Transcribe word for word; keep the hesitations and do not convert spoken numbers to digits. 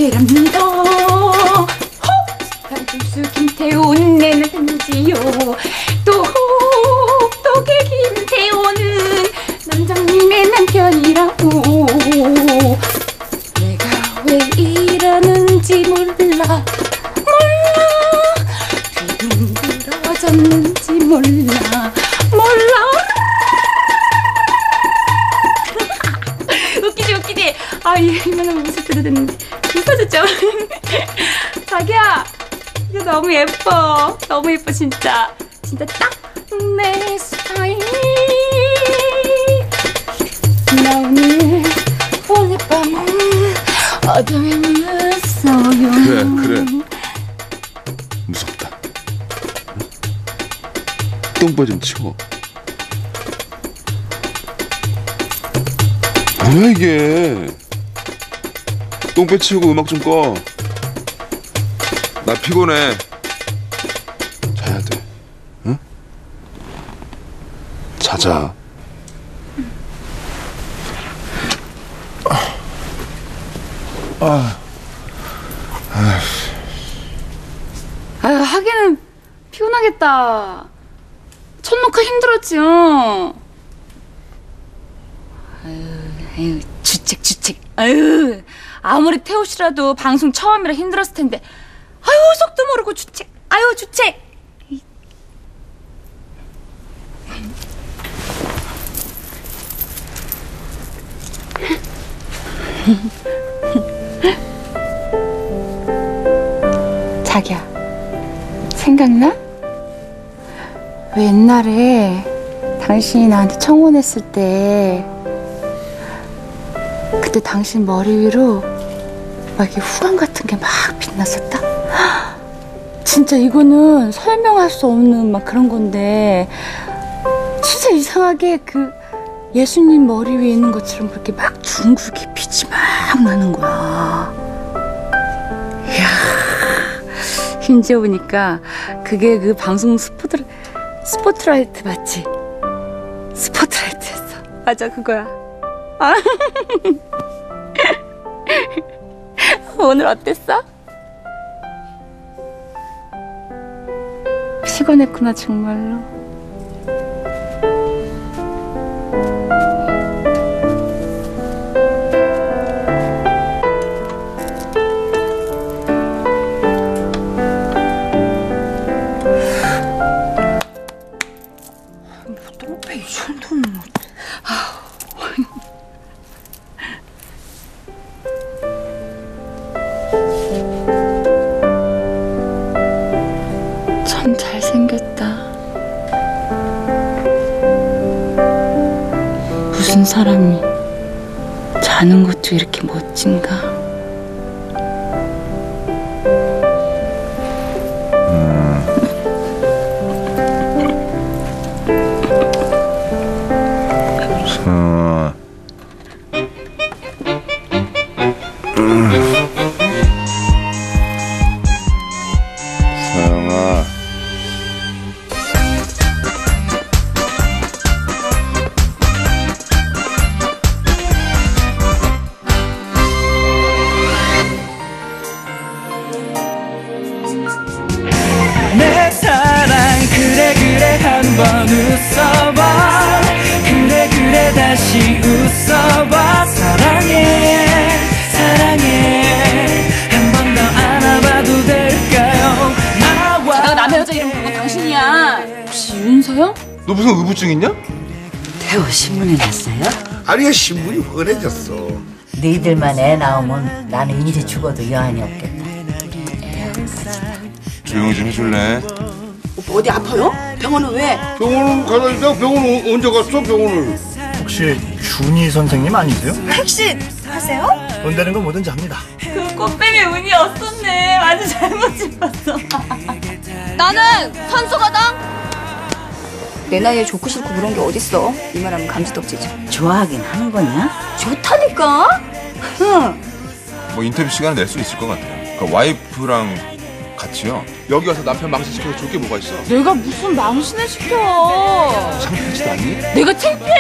노래랍니다. 배철수 김태훈 내는지요. 또 똑똑해 김태훈은 남장님의 남편이라고. 내가 왜 이러는지 몰라 몰라. 뒤둥그러졌는지 몰라 몰라. 웃기지 웃기지. 아 이만한 모습 들어댔는데 이뻐졌죠? 자기야 이거 너무 예뻐. 너무 예뻐 진짜. 진짜 딱 내 스타일. 나 오늘 오늘 밤은 어둠에 묻었어요. 그래 그래 무섭다. 똥바 좀 치워. 뭐야 이게. 똥배 치우고 음악 좀 꺼. 나 피곤해. 자야 돼. 응? 자자. 아. 아. 아유 하기는 피곤하겠다. 첫 녹화 힘들었지요. 아유, 아유 주책 주책. 아유 아무리 태호 씨라도 방송 처음이라 힘들었을 텐데. 아유 속도 모르고 주책. 아유 주책. 자기야 생각나? 왜 옛날에 당신이 나한테 청혼했을 때 그때 당신 머리 위로 막 이렇게 후광 같은 게 막 빛났었다? 진짜 이거는 설명할 수 없는 막 그런 건데 진짜 이상하게 그 예수님 머리 위에 있는 것처럼 그렇게 막 둥글게 빛이 막 나는 거야. 이야, 이제 보니까 그게 그 방송 스포트, 스포트라이트 맞지? 스포트라이트였어. 맞아, 그거야. 아. 오늘 어땠어? 피곤했구나, 정말로. 이 정도는 참 잘생겼다. 무슨 사람이 자는 것도 이렇게 멋진가? 내 사랑 그래 그래 한번 웃어봐. 그래 그래 다시 웃어봐. 사랑해 사랑해 한 번 더 안아봐도 될까요? 나와 내가 남의 여자 이름 부르고 당신이야. 혹시 윤서영? 너 무슨 의부증 있냐? 태호 신문에 났어요? 아니야 신문이 훤해졌어. 너희들만 애 나오면 나는 이제 죽어도 여한이 없겠다. 조용히 좀 해줄래? 오빠 어디 아파요? 병원은 왜? 병원을 가다 있다 병원을 언제 갔어 병원을? 혹시 준희 선생님 아니세요? 혹시 하세요? 돈 되는 건 뭐든지 합니다. 그 꽃뱀이 운이 없었네. 아주 잘못 짚었어. 나는 선수거든. 내 나이에 좋고 싫고 그런 게 어딨어. 이 말하면 감지덕지지. 좋아하긴 하는 거냐? 좋다니까? 응. 뭐 인터뷰 시간을 낼 수 있을 것 같아요. 그러니까 와이프랑 같이요. 여기 와서 남편 망신시켜서 좋을 게 뭐가 있어? 내가 무슨 망신을 시켜. 창피하지도 않니? 내가 창피해?